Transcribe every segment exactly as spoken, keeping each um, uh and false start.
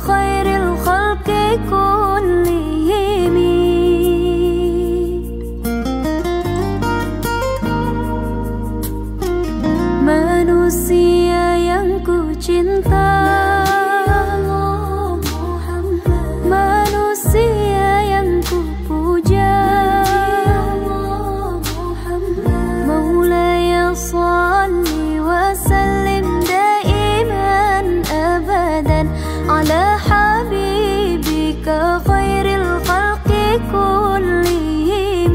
خير الخلق كلهم. Manusia yang ku cinta, manusia yang ku puja, Maulaya salli wa sallim daiman abadan ala habibika khairil khalqi kullihim.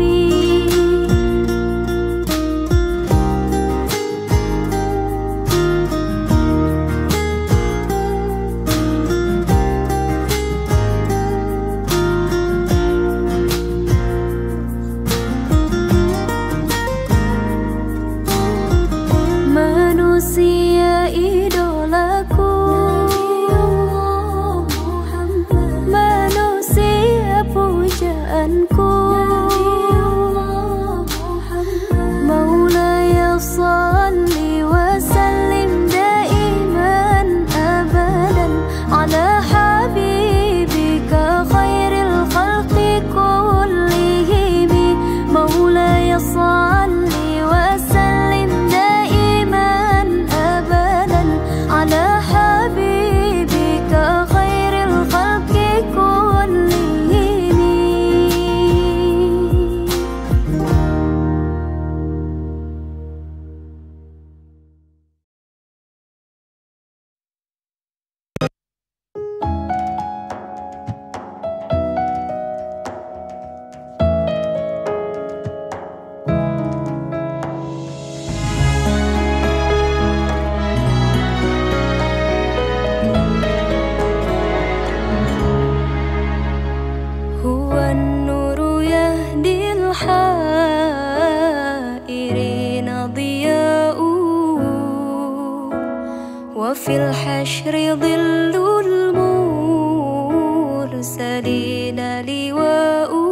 Manusia idolaku, manusia pujaanku, Maulaya salli wa sallim daiman abadan ala habibika khairil khalqi kullihim. Maulaya salli wa sallim daiman abadan ala habibika khairil khalqi kullihim. Huwa an-nuru yahdil hairina diya'u wa fil hashri dhillul mursalina liwa'u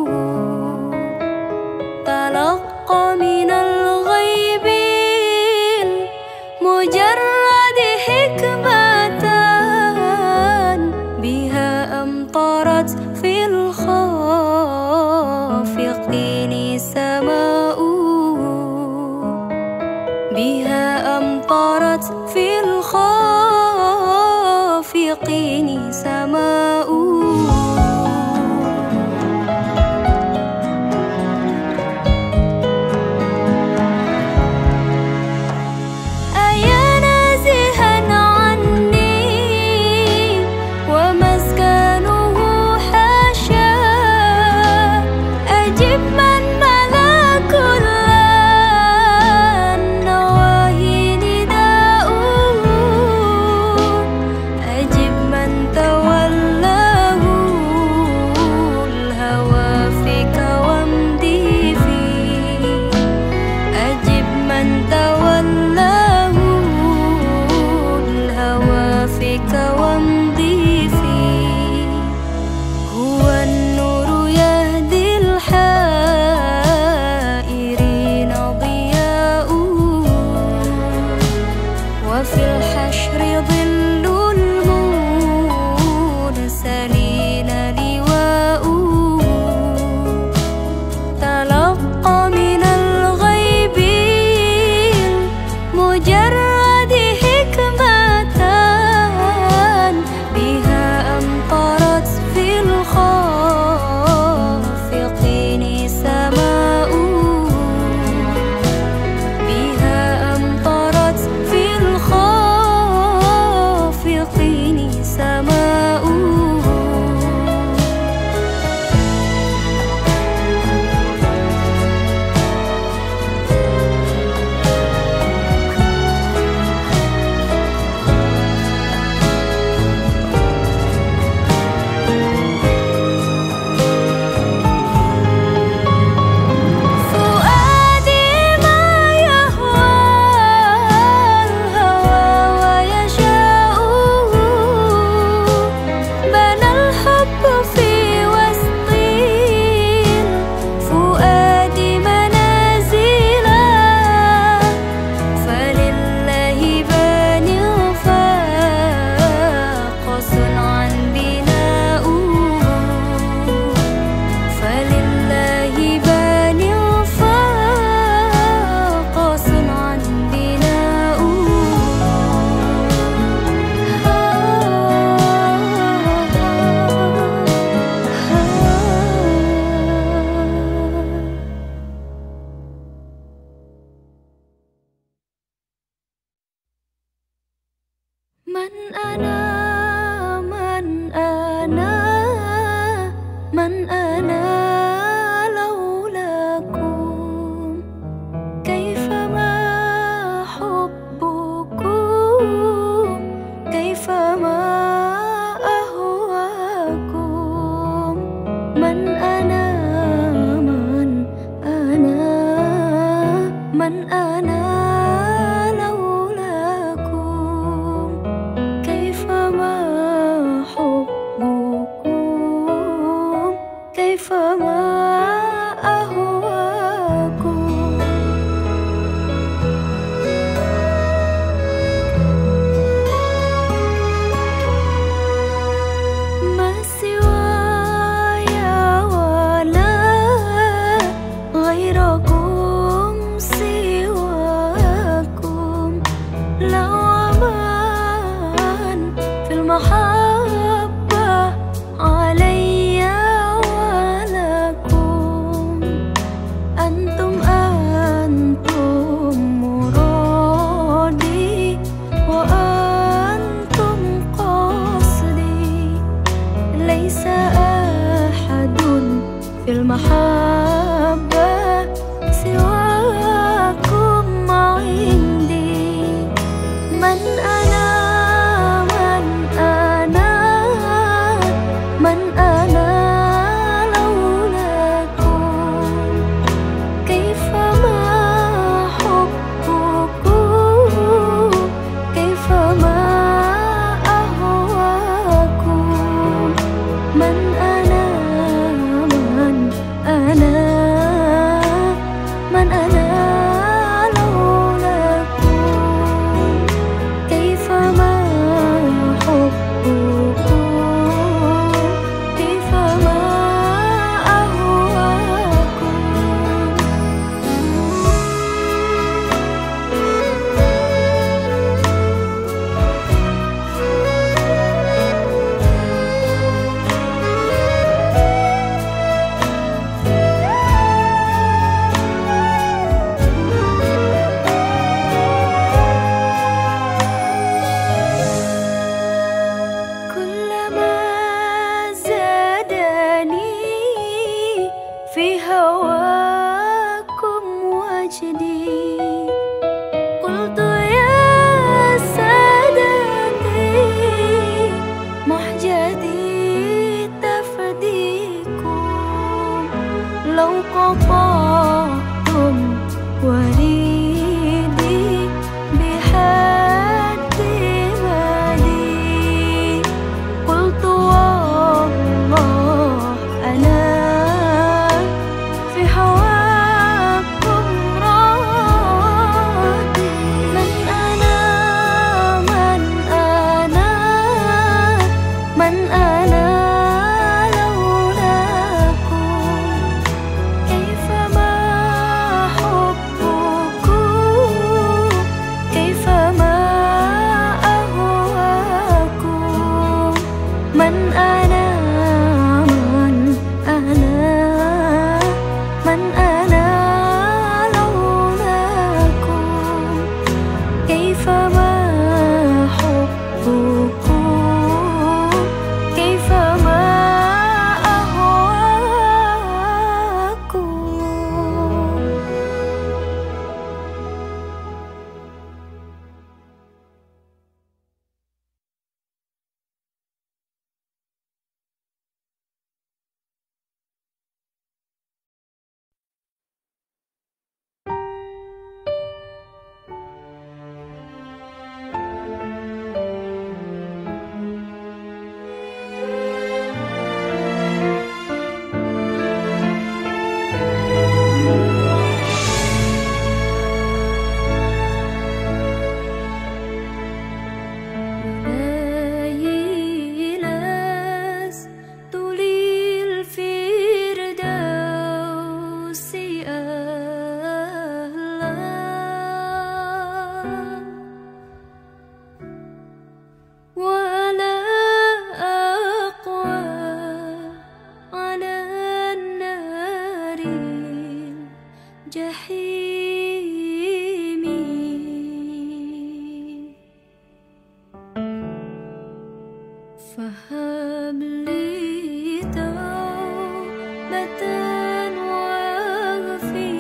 talaqqa minal ghaibil mujarradi hikmatan biha amtarat fil khafiqini sama'u biha amtarat fil khafiqini sama'u. من أنا من أنا من أنا لولاكم كيفما حبكم كيفما أهواكم من أنا من أنا من أنا لولاكم كيفما حبكم كيفما أهواكم ما سواي ولا غيركم سواكم لا أمان في المحبة علي ولكم أنتم أنتم مرادي وأنتم قصدي ليس أحد في المحبة سواكم عندي من أنا من أنا من أنا لولاكم كيفما حبكم كيفما أهواكم من أنا من أنا من أنا لولاكم كيف فهب لي توبة واغفر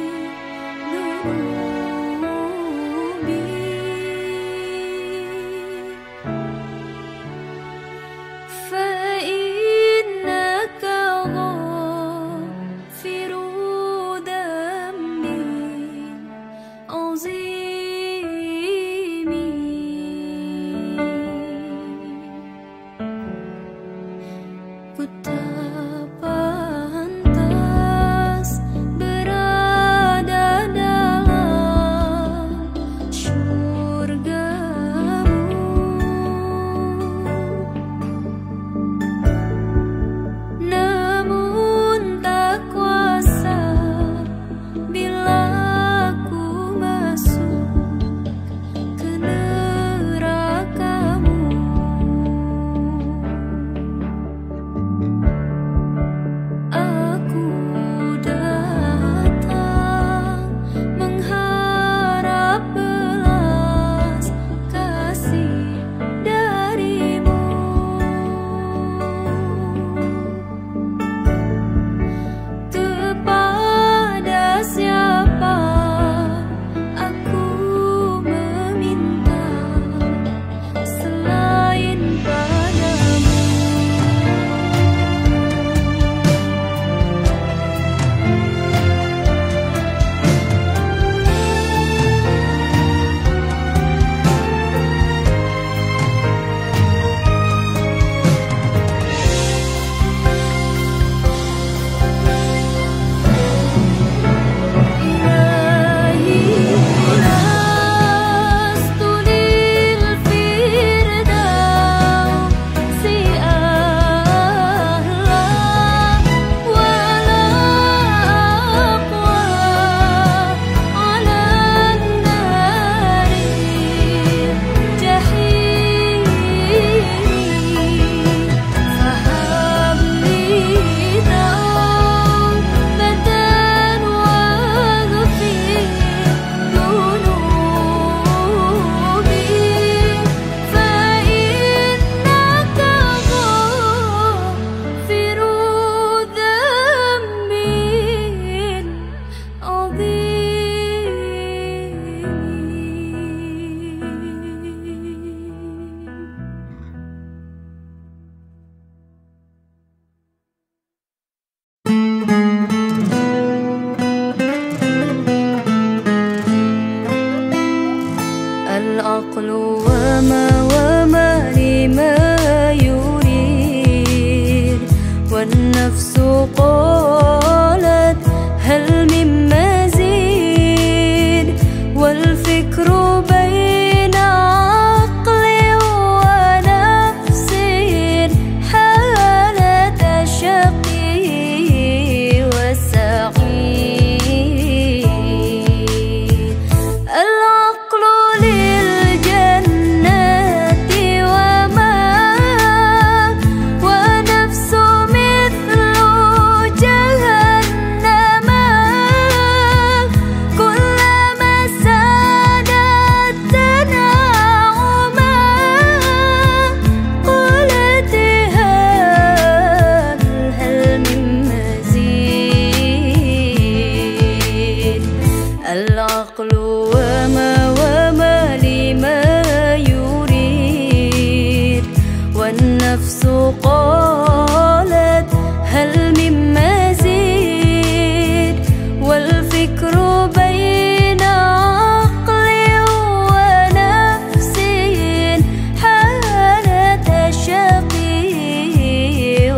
ذنوبي فإنك غافر ذنب عظيم ku tak pantas berada dalam syurgamu, namun tak kuasa bila ku masuk ke nerakamu. Aku datang mengharap belas kasih darimu. Kepada siapa aku meminta selain padamu? العقل وما وما لما يريد والنفس قالت هل من مزيد والفكر بين عقل ونفس حالة شقي وسعيد. العقل للجنة وما ونفس مثل جهنم كلما سادت تنعما قالت هل هل من مزيد. العقل وما وما لما يريد والنفس قالت هل من مزيد والفكر بين عقل ونفس حالة شقي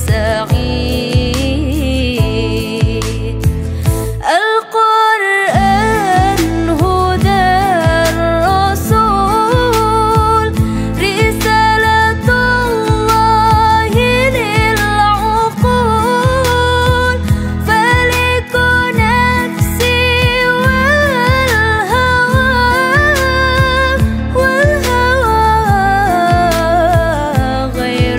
وسعيد. القرآن هدى الرسول رسالة الله للعقول فلك نفسي والهوى والهوى غير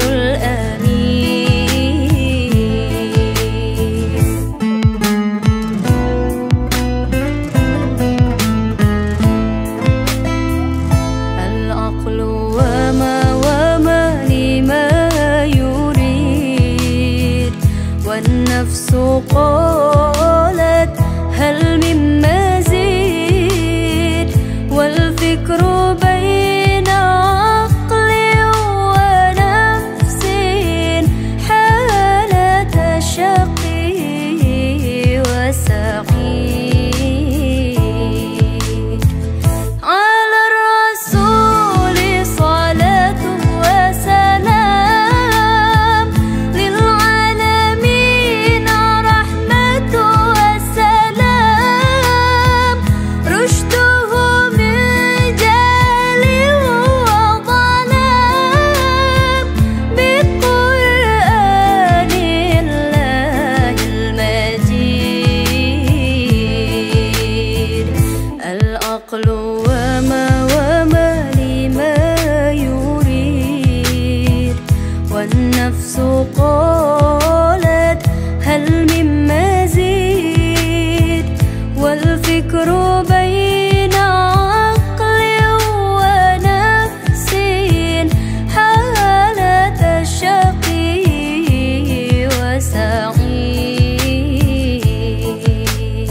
الأمين. العقل وما وما لما قالت هل من مزيد والفكر بين عقل ونفس حالة شقي وسعيد على الرسول صلاة وسلام للعالمين رحمة وسلام رشده من جهل وظلام بقرآن الله المجيد العقل وما وما لما يريد والنفس قالت هل من مزيد والفكر بين عقل ونفس حالة شقي وسعيد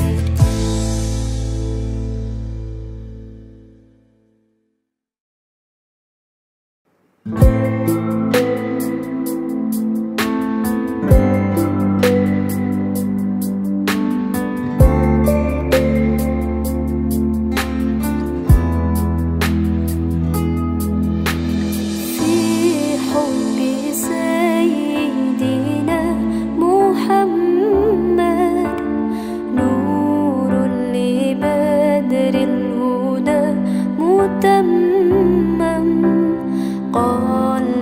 في حب سيدنا محمد نور لبدر الهدى متمم قال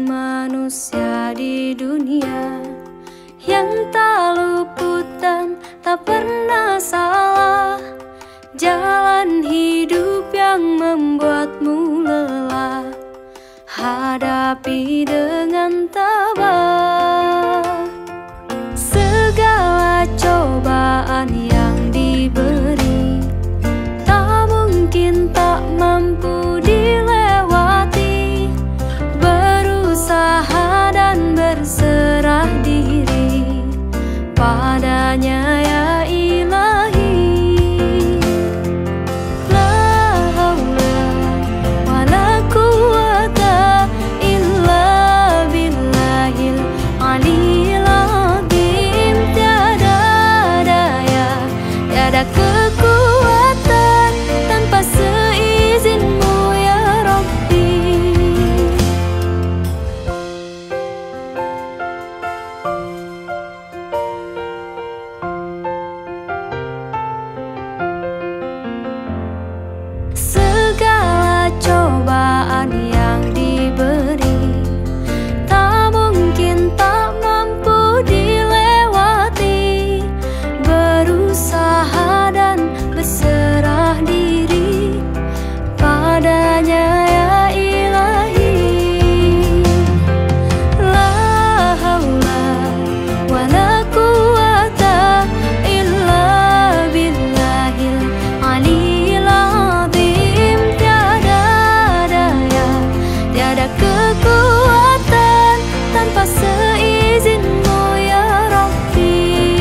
manusia di dunia yang tak luput dan tak pernah salah. Jalan hidup yang membuatmu lelah, hadapi dengan tabah segala cobaan yang diberi. Tak mungkin tak mampu dilewati, berusaha dan berserah diri padanya ya ilahi. La haula wa la quwata illa billahil aliyil azim. Tiada daya, tiada kekuatan tanpa seizinmu ya Rabbi. Segala cobaan yang diberi tak mungkin tak mampu dilewati, berusaha dan berserah diri padanya ya ilahi. La haula wa la quwata illa billahil aliyil azim. Tiada daya, tiada kekuatan tanpa seizinmu ya Rabbi.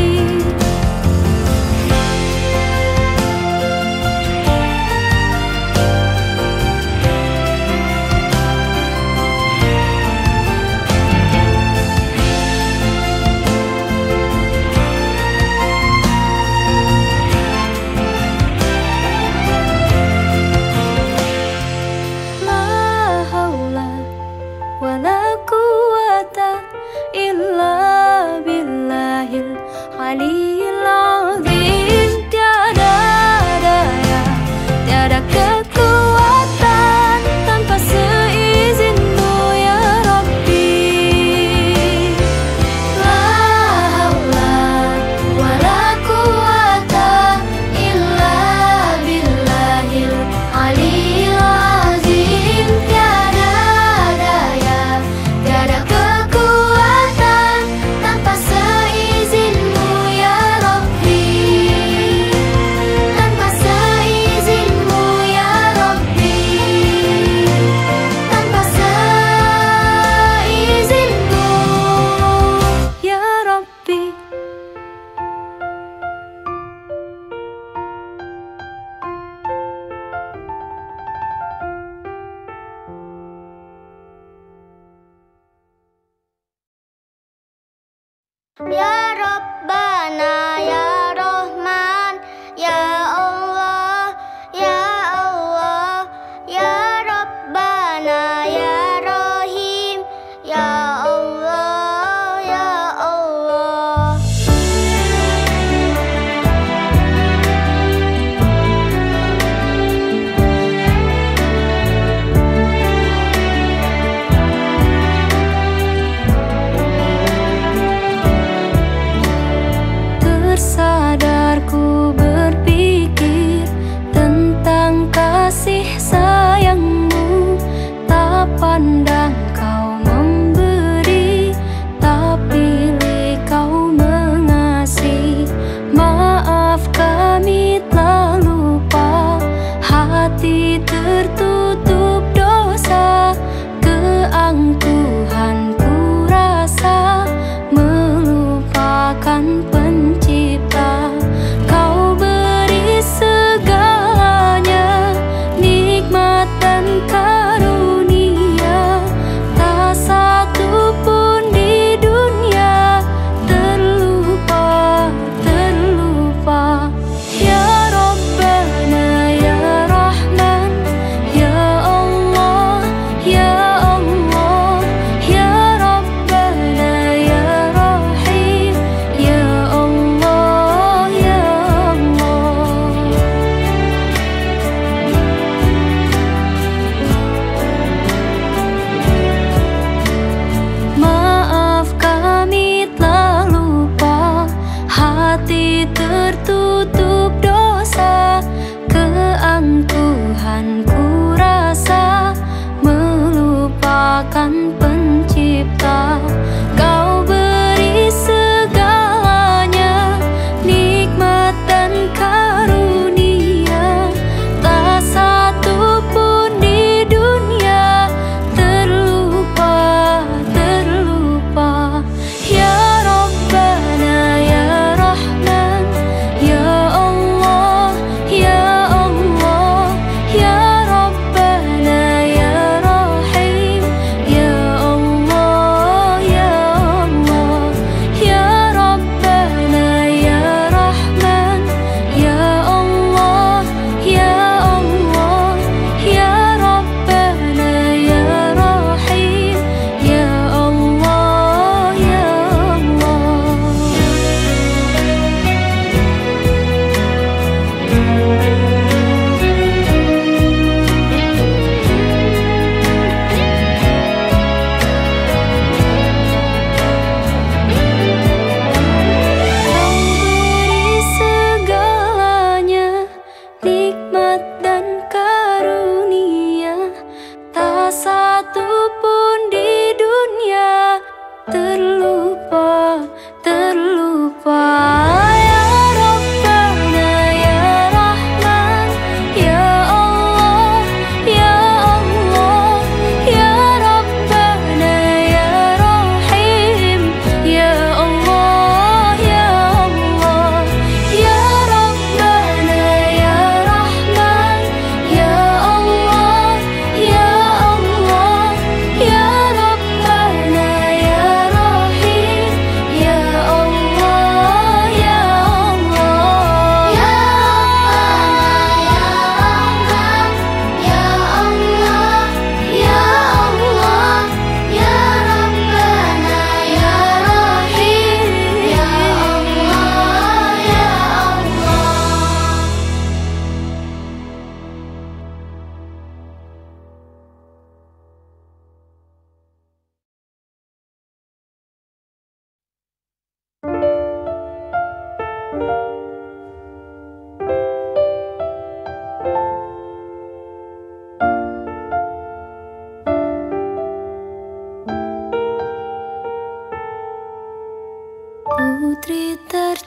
La haula wa la quwata illa billahil aliyil azim. Tiada daya, tiada kekuatan tanpa seizinmu ya Rabbi. La haula wa la quwata illa billahil aliyil azim. Tiada daya, tiada kekuatan tanpa seizinmu ya Rabbi. Tanpa seizinmu ya Rabbi. Tanpa seizinmu ya Rabbi. Ya Rabbana ya Rahman ya Allah ya Allah ya Rabbana ya Rahim ya Allah ya Allah. Tersadarku berpikir tentang kasih sayangmu, tak pandang kau memberi, tak pilih kau mengasihi. Maaf kami telah lupa, hati tertutup dosa, keangkuhanku rasa melupakan pencipta.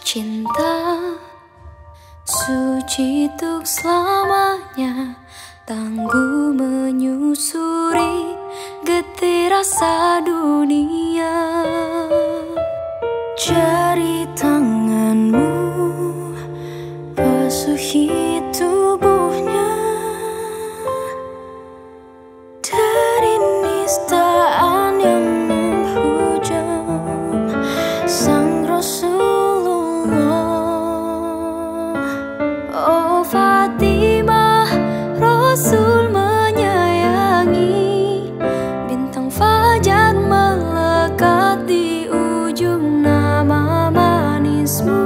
Cinta suci tuk selamanya, tangguh menyusuri getir rasa dunia. Jari tanganmu basuhi tubuhnya dari nistaan yang menghujam sang Rasulullah. Oh Fatimah, Rasul menyayangi, bintang fajar melekat di ujung nama manismu.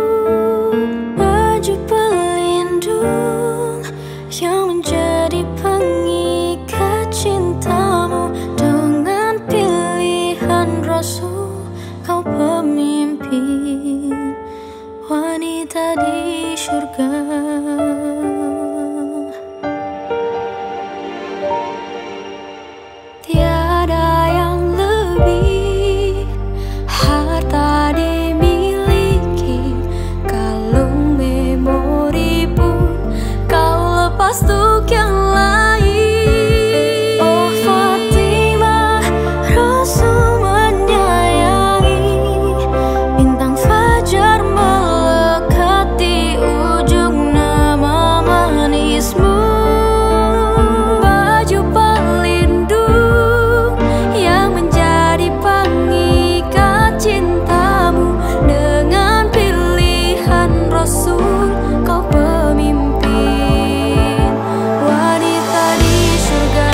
Baju pelindung yang menjadi pengikat cintamu, dengan pilihan Rasul kau pemimpin wanita di surga. Tiada yang lebih harta dimiliki, kalung memori pun kau lepas untuk yang lain. Oh Fatimah, Rasul menyayangi, bintang fajar melekat di ujung nama manismu. Baju pelindung yang menjadi pengikat cintamu, dengan pilihan Rasul kau pemimpin wanita di surga.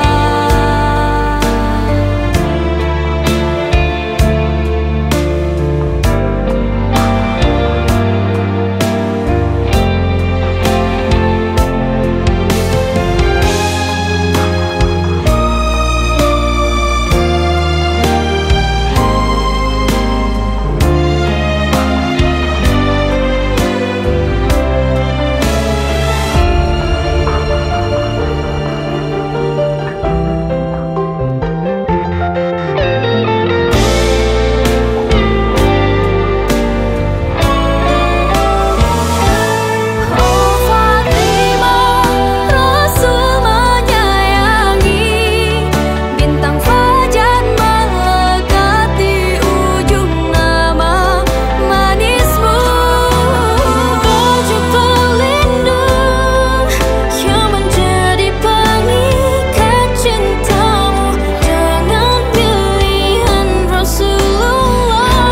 Oh Fatimah, Rasul menyayangi, bintang fajar melekat di ujung nama manismu. Baju pelindung yang menjadi pengikat cintamu, dengan pilihan Rasulullah.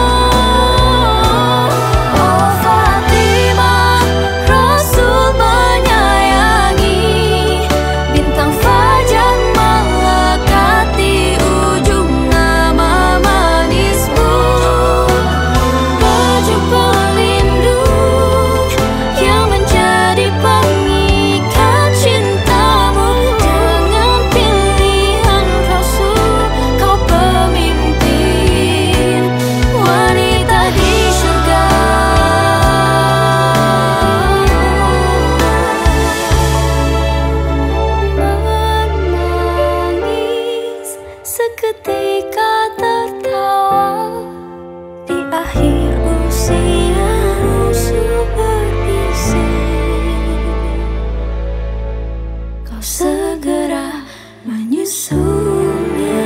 Oh Fatimah, Rasul menyayangi, bintang fajar melekat di ujung nama manismu. Baju pelindung yang menjadi pengikat cintamu, dengan pilihan Rasul kau pemimpin wanita di surga. Menangis seketika tertawa, di akhir usia Rasul berbisik, kau segera menyusulnya.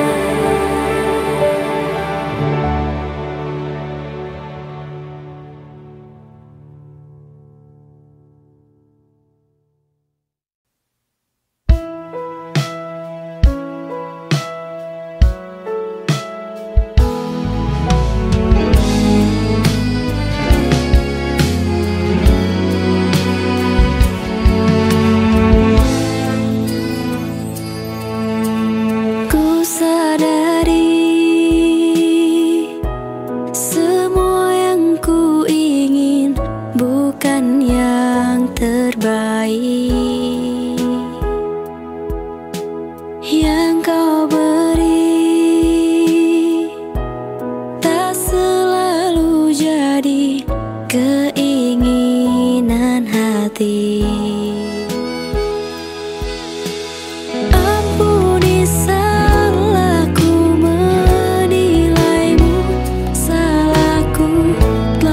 Ku sadari semua yang ku ingin bukan yang terbaik yang kau beri, tak selalu jadi keinginan hati. Ampuni salahku menilaimu, salahku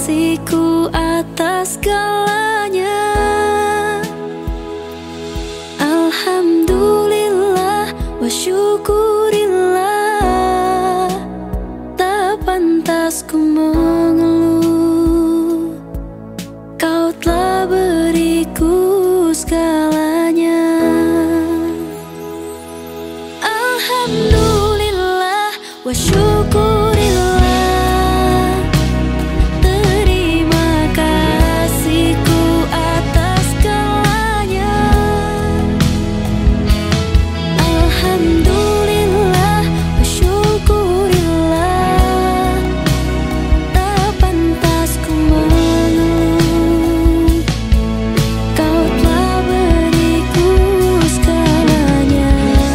kasihku atas segalanya. Alhamdulillah wa syukurillah, tak pantas ku mengeluh, kau telah beriku segalanya. Alhamdulillah wa syukurillah, terima kasihku atas segalanya. Alhamdulillah wa syukurillah, tak pantas ku mengeluh, kau telah beriku segalanya.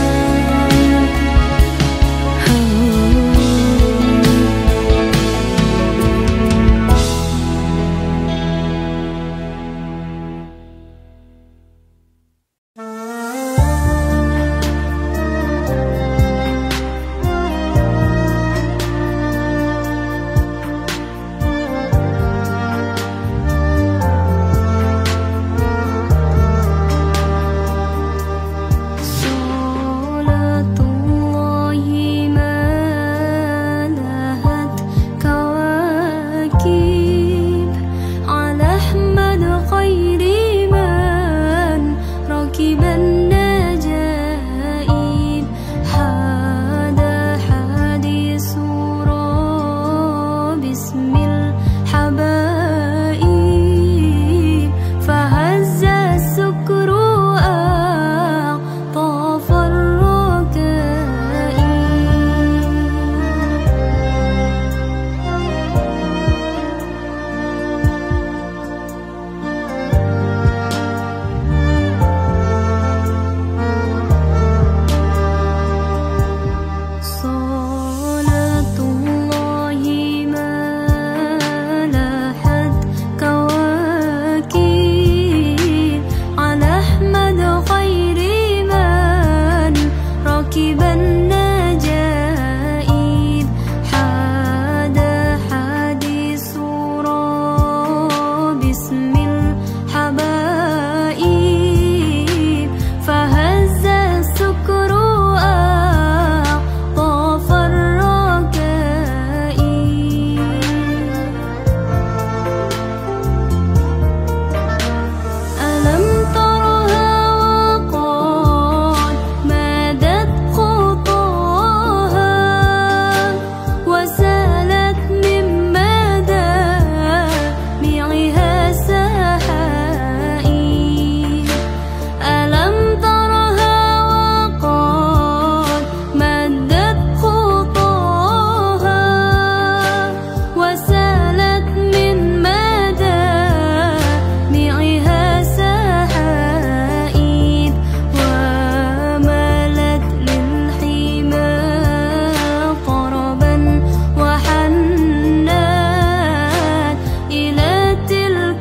Salatullahi ma lahat kawakib ala Ahmad khairi man rakiban najaib. Hada hadis surah bismil habaib, fahazza sukru طاف Salatullahi ma lahat kawakib ala Ahmad khairi man rakiban najaib. Hada hadis surah bismil habaib, fahazza sukru طاف الركائب. ألم ترها وقد مدت خطاها وسالت من مدامعها سحائب. ألم ترها وقد مدت خطاها وسالت من مدامعها سحائب. وملت للحمى طربا وحنات إلى تلك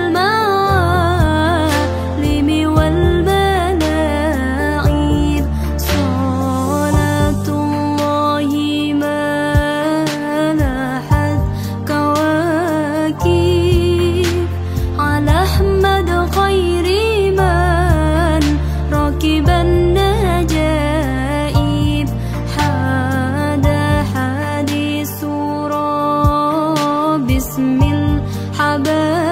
المعالم والملاعب. صلاة الله ما لاحت كواكب على أحمد خير من ركب النجائب. هذا حديث سورة بسم الحبايب.